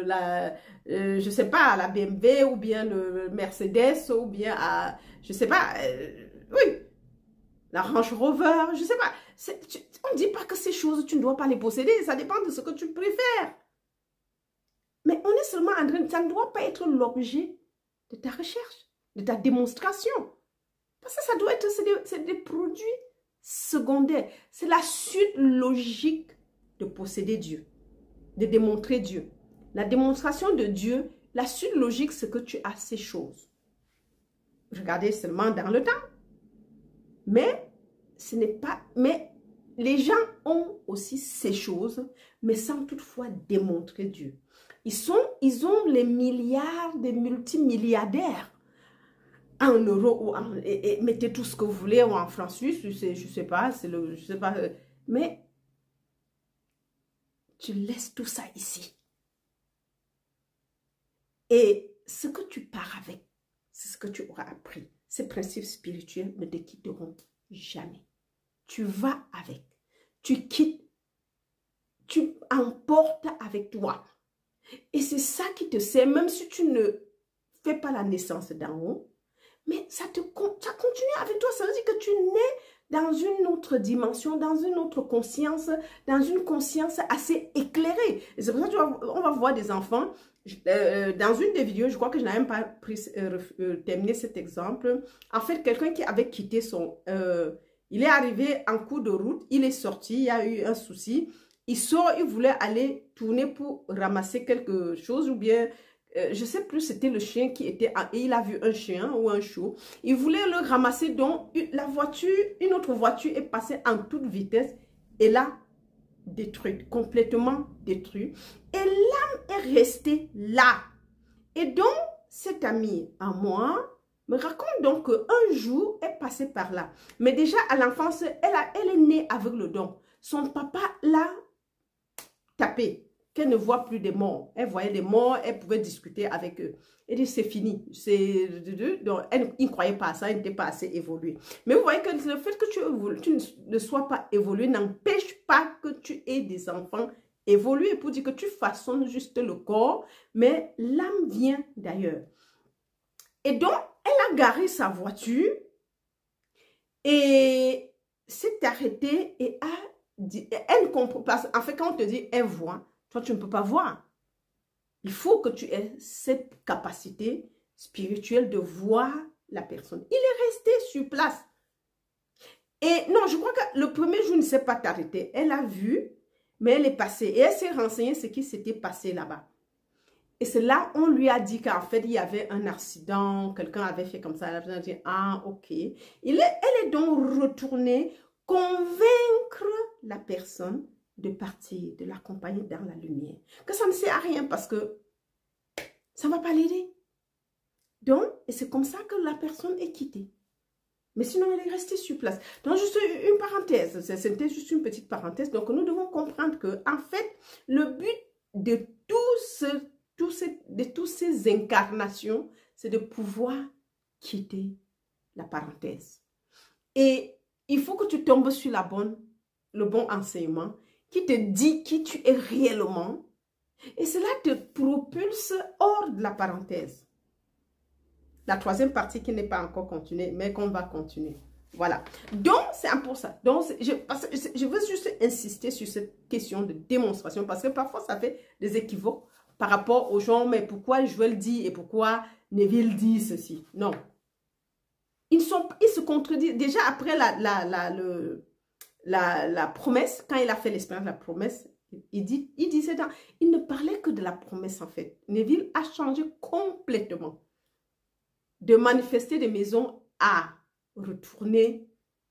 je sais pas, la BMW ou bien le Mercedes ou bien je sais pas, oui, la Range Rover, je sais pas. On ne dit pas que ces choses, tu ne dois pas les posséder. Ça dépend de ce que tu préfères. Mais on est seulement en train de... Ça ne doit pas être l'objet de ta recherche, de ta démonstration. Parce que ça doit être... C'est des produits secondaires. C'est la suite logique de posséder Dieu, de démontrer Dieu. La démonstration de Dieu, la suite logique, c'est que tu as ces choses. Regardez seulement dans le temps. Mais ce n'est pas... Mais les gens ont aussi ces choses, mais sans toutefois démontrer Dieu. Ils ont les milliards de multimilliardaires en euros ou et mettez tout ce que vous voulez ou en francs suisses, je sais pas, mais tu laisses tout ça ici. Et ce que tu pars avec, c'est ce que tu auras appris. Ces principes spirituels ne te quitteront jamais. Tu vas avec, tu quittes, tu emportes avec toi. Et c'est ça qui te sert, même si tu ne fais pas la naissance d'en haut, mais ça continue avec toi. Ça veut dire que tu nais dans une autre dimension, dans une autre conscience, dans une conscience assez éclairée. Et c'est pour ça qu'on va voir des enfants. Dans une des vidéos, je crois que je n'ai même pas terminé cet exemple. En fait, quelqu'un qui avait quitté son... il est arrivé en cours de route, il est sorti, il y a eu un souci. Il sort, il voulait aller tourner pour ramasser quelque chose ou bien, je ne sais plus, c'était le chien qui était, et il a vu un chien ou un chou. Il voulait le ramasser, donc une autre voiture est passée en toute vitesse et l'a détruite, complètement détruite. Et l'âme est restée là. Et donc, cette amie à moi me raconte donc qu'un jour, elle passait par là. Mais déjà, à l'enfance, elle est née avec le don. Son papa l'a tapé, qu'elle ne voit plus des morts. Elle voyait des morts, elle pouvait discuter avec eux. Elle dit, c'est fini. Donc, elle ne croyait pas à ça, elle n'était pas assez évoluée. Mais vous voyez que le fait que tu ne sois pas évolué n'empêche pas que tu aies des enfants évolués pour dire que tu façonnes juste le corps, mais l'âme vient d'ailleurs. Et donc, elle a garé sa voiture et s'est arrêtée et a dit, elle comprend pas. En fait, quand on te dit elle voit, toi tu ne peux pas voir. Il faut que tu aies cette capacité spirituelle de voir la personne. Il est resté sur place. Et non, je crois que le premier jour ne s'est pas arrêté. Elle a vu, mais elle est passée. Et elle s'est renseignée ce qui s'était passé là-bas. Et c'est là on lui a dit qu'en fait, il y avait un accident, quelqu'un avait fait comme ça. Elle a dit, ah, ok. Elle est donc retournée convaincre la personne de partir, de l'accompagner dans la lumière. Que ça ne sert à rien parce que ça ne va pas l'aider. Donc, et c'est comme ça que la personne est quittée. Mais sinon, elle est restée sur place. Donc, juste une parenthèse. C'était juste une petite parenthèse. Donc, nous devons comprendre que, en fait, le but de toutes ces incarnations, c'est de pouvoir quitter la parenthèse. Et il faut que tu tombes sur le bon enseignement qui te dit qui tu es réellement. Et cela te propulse hors de la parenthèse. La troisième partie qui n'est pas encore continuée, mais qu'on va continuer. Voilà. Donc, c'est pour ça. Donc, je veux juste insister sur cette question de démonstration parce que parfois, ça fait des équivoques par rapport aux gens. Mais pourquoi Joël dit et pourquoi Neville dit ceci? Non. Ils se contredisent. Déjà, après la promesse, quand il a fait l'expérience de la promesse, il disait, il ne parlait que de la promesse en fait. Neville a changé complètement. De manifester des maisons à retourner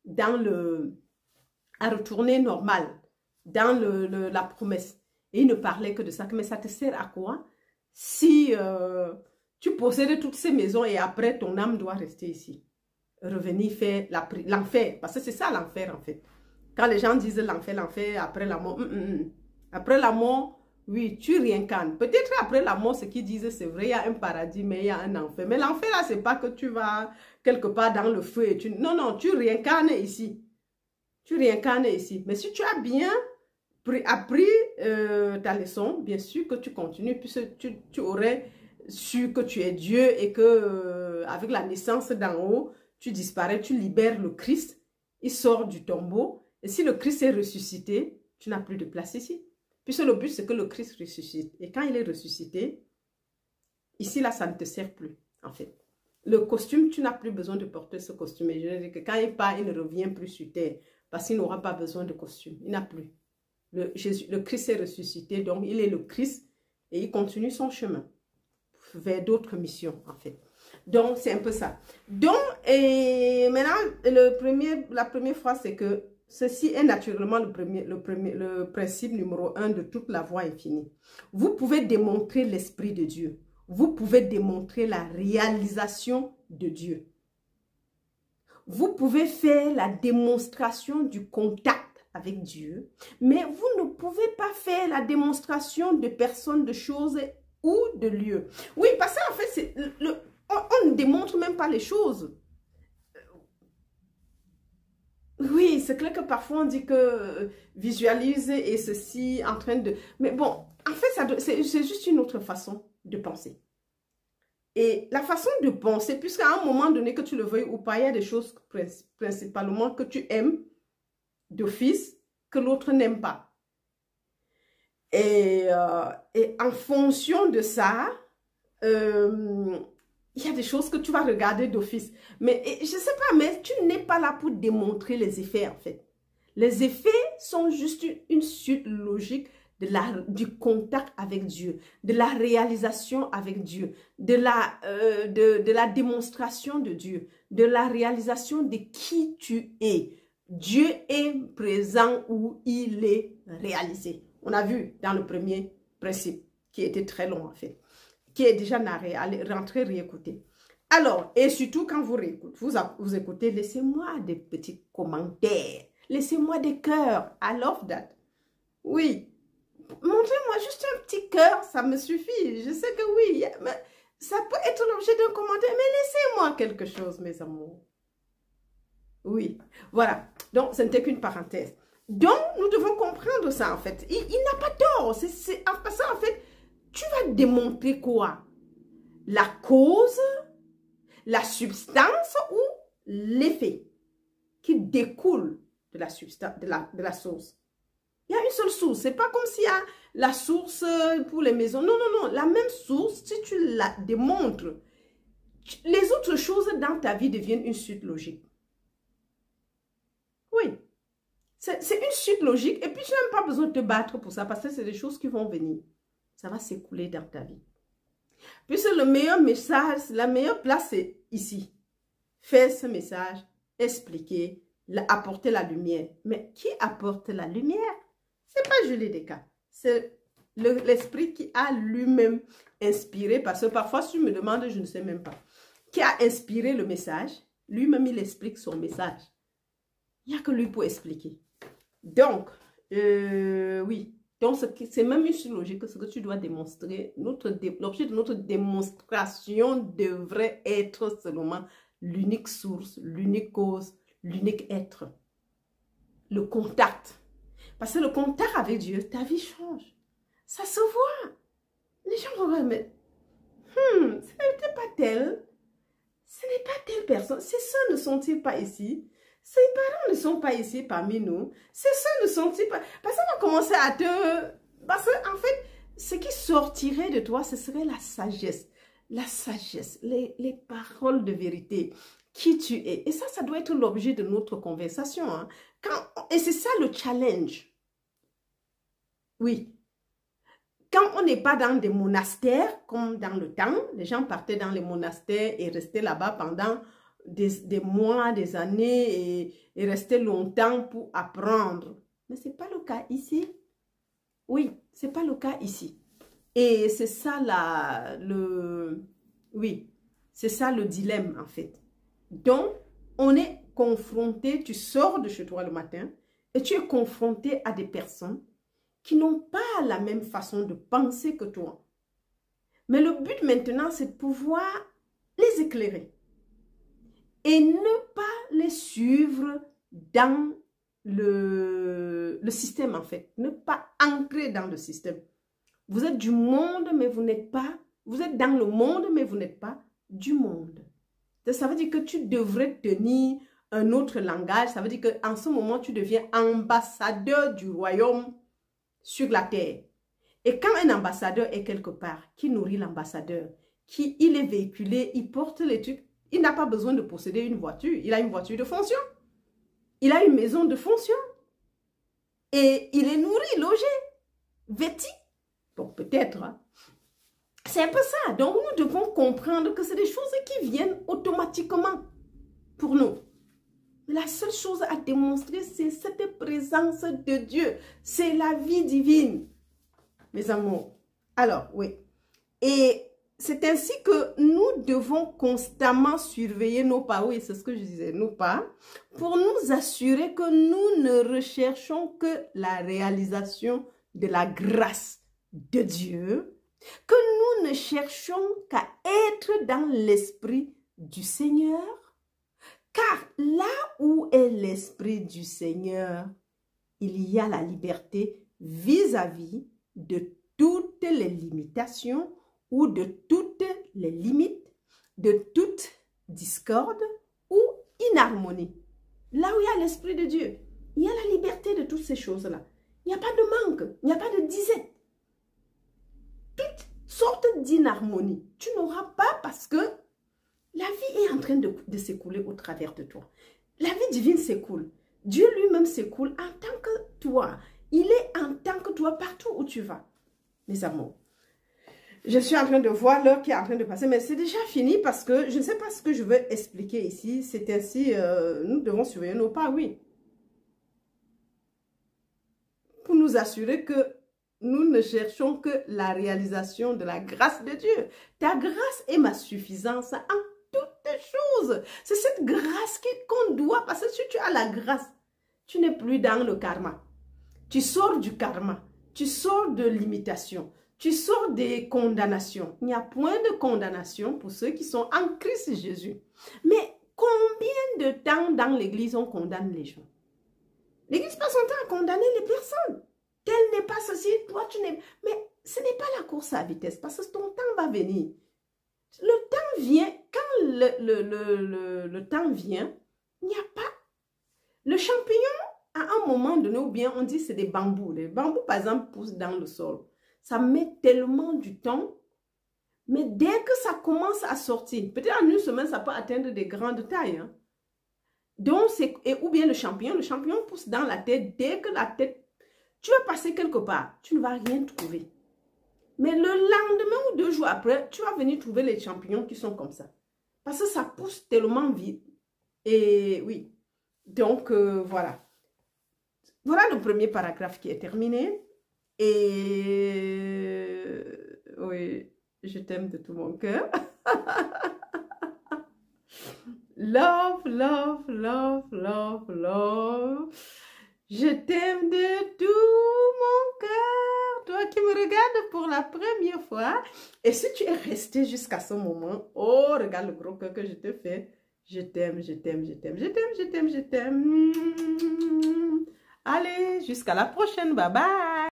normal, dans la promesse. Et il ne parlait que de ça. Mais ça te sert à quoi? Si tu possèdes toutes ces maisons et après ton âme doit rester ici. Revenir faire l'enfer. Parce que c'est ça l'enfer en fait. Quand les gens disent l'enfer, après la mort. Après la mort, oui, tu réincarnes. Peut-être après la mort, ce qu'ils disent, c'est vrai, il y a un paradis, mais il y a un enfer. Mais l'enfer, là, c'est pas que tu vas quelque part dans le feu. Non, non, tu réincarnes ici. Tu réincarnes ici. Mais si tu as bien appris ta leçon, bien sûr que tu continues, puisque tu aurais su que tu es Dieu et que avec la naissance d'en haut, tu disparais, tu libères le Christ, il sort du tombeau. Et si le Christ est ressuscité, tu n'as plus de place ici. Puisque le but, c'est que le Christ ressuscite. Et quand il est ressuscité, ici, là, ça ne te sert plus, en fait. Le costume, tu n'as plus besoin de porter ce costume. Et je veux dire que quand il part, il ne revient plus sur terre. Parce qu'il n'aura pas besoin de costume. Il n'a plus. Le Christ est ressuscité, donc il est le Christ. Et il continue son chemin vers d'autres missions, en fait. Donc, c'est un peu ça. Donc, et maintenant, la première phrase, c'est que ceci est naturellement le principe numéro 1 de toute la voie infinie. Vous pouvez démontrer l'Esprit de Dieu. Vous pouvez démontrer la réalisation de Dieu. Vous pouvez faire la démonstration du contact avec Dieu, mais vous ne pouvez pas faire la démonstration de personnes, de choses ou de lieux. Oui, parce qu'en fait, on ne démontre même pas les choses. Oui, c'est clair que parfois on dit que visualiser et ceci en train de... Mais bon, en fait, c'est juste une autre façon de penser. Et la façon de penser, puisqu'à un moment donné, que tu le veuilles ou pas, il y a des choses principalement que tu aimes d'office, que l'autre n'aime pas. Et en fonction de ça, il y a des choses que tu vas regarder d'office. Mais je ne sais pas, mais tu n'es pas là pour démontrer les effets en fait. Les effets sont juste une suite logique du contact avec Dieu, de la réalisation avec Dieu, de la démonstration de Dieu, de la réalisation de qui tu es. Dieu est présent où il est réalisé. On a vu dans le premier principe, qui était très long en fait, qui est déjà narré, allez rentrer, réécouter. Alors, et surtout quand vous réécoutez, vous écoutez, laissez-moi des petits commentaires, laissez-moi des cœurs, I love that. Oui, montrez-moi juste un petit cœur, ça me suffit, je sais que oui, mais ça peut être l'objet d'un commentaire, mais laissez-moi quelque chose, mes amours. Oui, voilà, donc ce n'était qu'une parenthèse. Donc, nous devons comprendre ça en fait, il n'a pas tort, c'est en passant en fait, tu vas démontrer quoi? La cause, la substance ou l'effet qui découle de la substance, de la source. Il y a une seule source. C'est pas comme s'il y a la source pour les maisons. Non, non, non. La même source, si tu la démontres, les autres choses dans ta vie deviennent une suite logique. Oui. C'est une suite logique. Et puis, tu n'as même pas besoin de te battre pour ça parce que c'est des choses qui vont venir. Ça va s'écouler dans ta vie. Puisque le meilleur message, la meilleure place, c'est ici. Faire ce message, expliquer, apporter la lumière. Mais qui apporte la lumière? C'est pas Julie Descartes. C'est l'esprit qui a lui-même inspiré, parce que parfois, si tu me demandes, je ne sais même pas, qui a inspiré le message, lui-même, il explique son message. Il n'y a que lui pour expliquer. Donc, oui. Donc, c'est même une logique, ce que tu dois démontrer. L'objet de notre démonstration devrait être seulement l'unique source, l'unique cause, l'unique être. Le contact. Parce que le contact avec Dieu, ta vie change. Ça se voit. Les gens vont voir, mais ce n'était pas tel. Ce n'est pas telle personne. Ces soeurs ne sont-ils pas ici? Ces parents ne sont pas ici parmi nous. Ces soeurs ne sont-ils pas... Parce qu'on va commencer à te... Parce qu'en fait, ce qui sortirait de toi, ce serait la sagesse. La sagesse, les paroles de vérité, qui tu es. Et ça doit être l'objet de notre conversation. Hein. Et c'est ça le challenge. Oui. Quand on n'est pas dans des monastères, comme dans le temps, les gens partaient dans les monastères et restaient là-bas pendant des mois, des années et restaient longtemps pour apprendre. Mais ce n'est pas le cas ici. Oui, ce n'est pas le cas ici. Et c'est ça c'est ça le dilemme en fait. Donc, on est confronté, tu sors de chez toi le matin et tu es confronté à des personnes qui n'ont pas la même façon de penser que toi. Mais le but maintenant, c'est de pouvoir les éclairer et ne pas les suivre dans le système en fait. Ne pas ancrer dans le système. Vous êtes du monde, mais vous n'êtes pas... Vous êtes dans le monde, mais vous n'êtes pas du monde. Ça veut dire que tu devrais tenir un autre langage. Ça veut dire qu'en ce moment, tu deviens ambassadeur du royaume sur la terre. Et quand un ambassadeur est quelque part, qui nourrit l'ambassadeur, il est véhiculé, il porte les trucs, il n'a pas besoin de posséder une voiture. Il a une voiture de fonction. Il a une maison de fonction. Et il est nourri, logé, vêtu. Bon, peut-être. Hein. C'est un peu ça. Donc, nous devons comprendre que c'est des choses qui viennent automatiquement pour nous. La seule chose à démontrer, c'est cette présence de Dieu. C'est la vie divine, mes amours. Alors, oui. Et c'est ainsi que nous devons constamment surveiller nos pas. Oui, c'est ce que je disais, nos pas. Pour nous assurer que nous ne recherchons que la réalisation de la grâce de Dieu. Que nous ne cherchons qu'à être dans l'esprit du Seigneur. Car là où est l'esprit du Seigneur, il y a la liberté vis-à-vis de toutes les limitations ou de toutes les limites, de toute discorde ou inharmonie. Là où il y a l'esprit de Dieu, il y a la liberté de toutes ces choses-là. Il n'y a pas de manque, il n'y a pas de disette. Toutes sortes d'inharmonie, tu n'auras pas parce que la vie est en train de s'écouler au travers de toi. La vie divine s'écoule. Dieu lui-même s'écoule en tant que toi. Il est en tant que toi partout où tu vas. Mes amours, je suis en train de voir l'heure qui est en train de passer, mais c'est déjà fini parce que je ne sais pas ce que je veux expliquer ici. C'est ainsi, nous devons surveiller nos pas, oui. Pour nous assurer que nous ne cherchons que la réalisation de la grâce de Dieu. Ta grâce est ma suffisance en toutes choses. C'est cette grâce qu'on doit, parce que si tu as la grâce, tu n'es plus dans le karma. Tu sors du karma, tu sors de l'imitation, tu sors des condamnations. Il n'y a point de condamnation pour ceux qui sont en Christ Jésus. Mais combien de temps dans l'église on condamne les gens? L'église passe son temps à condamner les personnes. Tel n'est pas ceci, toi tu n'es... Mais ce n'est pas la course à vitesse, parce que ton temps va venir. Le temps vient, quand le temps vient, il n'y a pas... Le champignon, à un moment donné, ou bien on dit c'est des bambous. Les bambous, par exemple, poussent dans le sol. Ça met tellement du temps, mais dès que ça commence à sortir, peut-être en une semaine, ça peut atteindre des grandes tailles. Hein. Donc, ou bien le champignon pousse dans la tête. Dès que la tête, tu vas passer quelque part, tu ne vas rien trouver. Mais le lendemain ou 2 jours après, tu vas venir trouver les champignons qui sont comme ça. Parce que ça pousse tellement vite. Et oui, donc voilà. Voilà le premier paragraphe qui est terminé. Et oui, je t'aime de tout mon cœur. Love, love, love, love, love. Je t'aime de tout mon cœur. Toi qui me regardes pour la première fois. Et si tu es resté jusqu'à ce moment, oh, regarde le gros cœur que je te fais. Je t'aime, je t'aime, je t'aime, je t'aime, je t'aime, je t'aime. Allez, jusqu'à la prochaine. Bye bye.